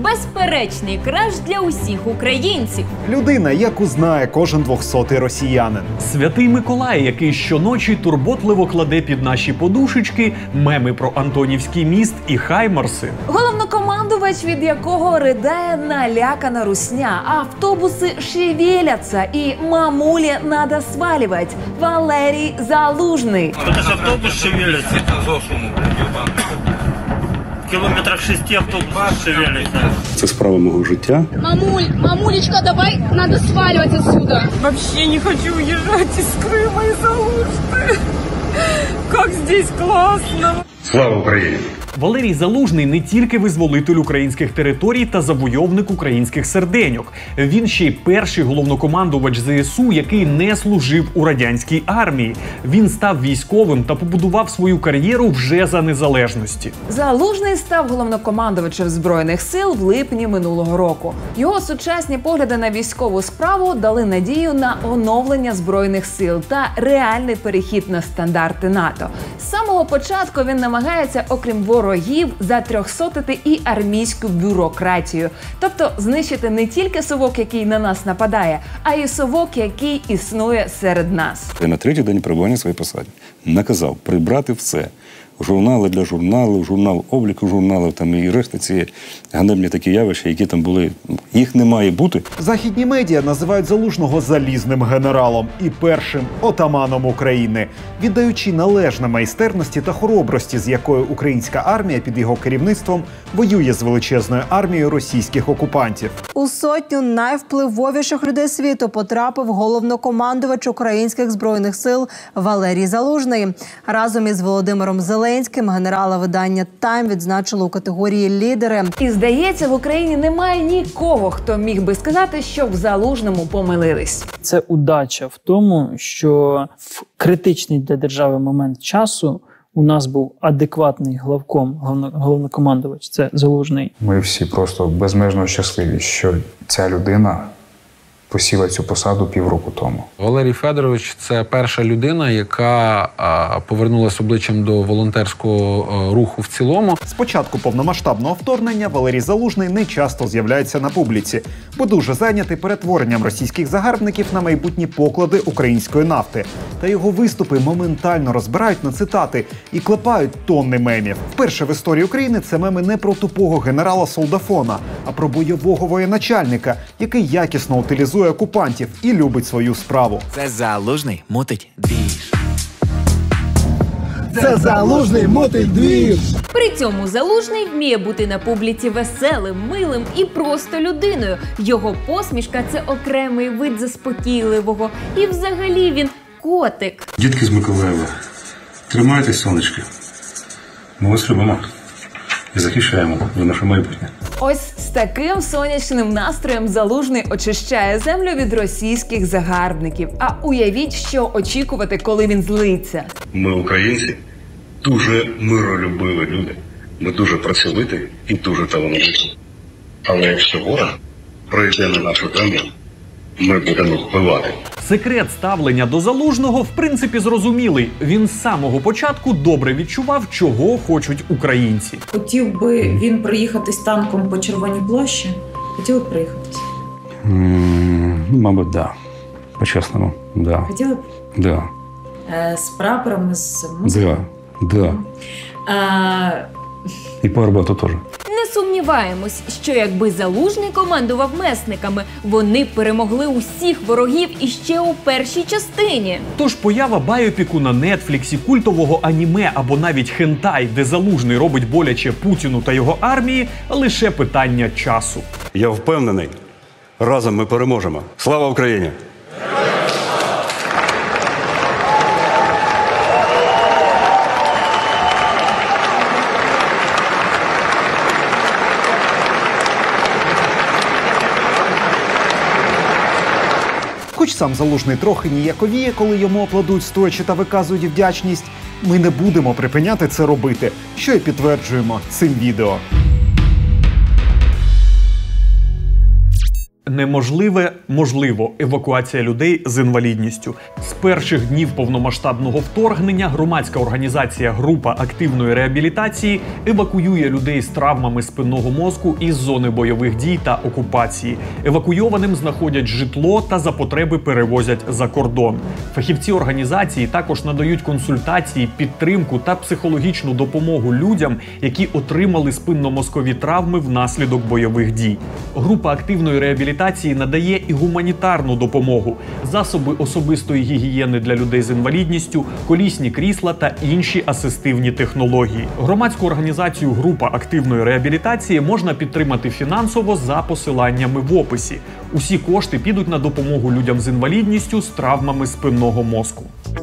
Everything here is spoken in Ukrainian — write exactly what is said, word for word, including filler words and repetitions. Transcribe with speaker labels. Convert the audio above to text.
Speaker 1: Безперечний краш для усіх українців.
Speaker 2: Людина, яку знає кожен двохсотий росіянин.
Speaker 3: Святий Миколай, який щоночі турботливо кладе під наші подушечки меми про Антонівський міст і хаймарси.
Speaker 1: Головнокомандувач, від якого ридає налякана русня. Автобуси шевеляться і мамулі надо свалювати. Валерій Залужний.
Speaker 4: Это же автобус шевелится. В километрах шести автобус шевелится.
Speaker 5: Це справа мого життя.
Speaker 6: Мамуль, мамулечка, давай, надо сваливать отсюда.
Speaker 7: Вообще не хочу уезжать из Крыма из-за Алушты. Как здесь классно.
Speaker 5: Слава Україні!
Speaker 3: Валерій Залужний не тільки визволитель українських територій та завойовник українських серденьок. Він ще й перший головнокомандувач зе ес у, який не служив у радянській армії. Він став військовим та побудував свою кар'єру вже за незалежності.
Speaker 1: Залужний став головнокомандувачем Збройних сил в липні минулого року. Його сучасні погляди на військову справу дали надію на оновлення Збройних сил та реальний перехід на стандарти НАТО. З самого початку він намагається, окрім ворогів, затрьохсотити і армійську бюрократію. Тобто знищити не тільки совок, який на нас нападає, а й совок, який існує серед нас.
Speaker 5: Я на третій день перебування своєї посаді наказав прибрати все. Журнали для журналів, журнал обліку журналів там і решта ці ганебні такі явища, які там були. Їх не має бути.
Speaker 2: Західні медіа називають Залужного залізним генералом і першим отаманом України, віддаючи належне майстерності та хоробрості, з якою українська армія під його керівництвом воює з величезною армією російських окупантів.
Speaker 8: У сотню найвпливовіших людей світу потрапив головнокомандувач українських збройних сил Валерій Залужний. Разом із Володимиром Зеленським генерала видання «Тайм» відзначило у категорії «Лідери».
Speaker 1: І здається, в Україні немає нікого, хто міг би сказати, що в Залужному помилились.
Speaker 9: Це удача в тому, що в критичний для держави момент часу у нас був адекватний главком, головнокомандувач, це Залужний.
Speaker 10: Ми всі просто безмежно щасливі, що ця людина посіла цю посаду півроку тому.
Speaker 11: Валерій Федорович – це перша людина, яка а, повернулася обличчям до волонтерського а, руху в цілому.
Speaker 2: З початку повномасштабного вторгнення Валерій Залужний не часто з'являється на публіці, бо дуже зайнятий перетворенням російських загарбників на майбутні поклади української нафти. Та його виступи моментально розбирають на цитати і клепають тонни мемів. Вперше в історії України це меми не про тупого генерала-солдафона, а про бойового воєначальника, який якісно утилізує окупантів і любить свою справу.
Speaker 12: Це Залужний мутить двіж.
Speaker 13: Це Залужний мутить двіж.
Speaker 1: При цьому Залужний вміє бути на публіці веселим, милим і просто людиною. Його посмішка – це окремий вид заспокійливого. І взагалі він котик.
Speaker 5: Дітки з Миколаєва, тримайтесь, сонечки. Ми вас любимо і захищаємо за наше майбутнє.
Speaker 1: Ось з таким сонячним настроєм Залужний очищає землю від російських загарбників. А уявіть, що очікувати, коли він злиться.
Speaker 5: Ми, українці, дуже миролюбиві люди. Ми дуже працьовиті і дуже талановиті. Але якщо ворог прийде на нашу землю, ми будемо вбивати.
Speaker 3: Секрет ставлення до Залужного в принципі зрозумілий. Він з самого початку добре відчував, чого хочуть українці.
Speaker 14: Хотів би він проїхатись танком по Червоній площі? Хотіли б проїхатись?
Speaker 5: Mm, мабуть, да. По-чесному, да.
Speaker 14: Хотіли б?
Speaker 5: Да.
Speaker 14: Е, з прапорами, з музикою?
Speaker 5: Да, да.
Speaker 14: Е...
Speaker 5: І по Арбату теж.
Speaker 1: Не сумніваємось, що якби Залужний командував месниками, вони перемогли усіх ворогів іще у першій частині.
Speaker 3: Тож поява байопіку на Нетфліксі, культового аніме або навіть хентай, де Залужний робить боляче Путіну та його армії, лише питання часу.
Speaker 5: Я впевнений, разом ми переможемо. Слава Україні!
Speaker 2: Хоч сам Залужний трохи ніяковіє, коли йому аплодують стоячи та виказують вдячність, ми не будемо припиняти це робити, що і підтверджуємо цим відео.
Speaker 3: Неможливе – можливо. Евакуація людей з інвалідністю. З перших днів повномасштабного вторгнення громадська організація «Група активної реабілітації» евакуює людей з травмами спинного мозку із зони бойових дій та окупації. Евакуйованим знаходять житло та за потреби перевозять за кордон. Фахівці організації також надають консультації, підтримку та психологічну допомогу людям, які отримали спинномозкові травми внаслідок бойових дій. Група активної реабілітації надає і гуманітарну допомогу, засоби особистої гігієни для людей з інвалідністю, колісні крісла та інші асистивні технології. Громадську організацію «Група активної реабілітації» можна підтримати фінансово за посиланнями в описі. Усі кошти підуть на допомогу людям з інвалідністю з травмами спинного мозку.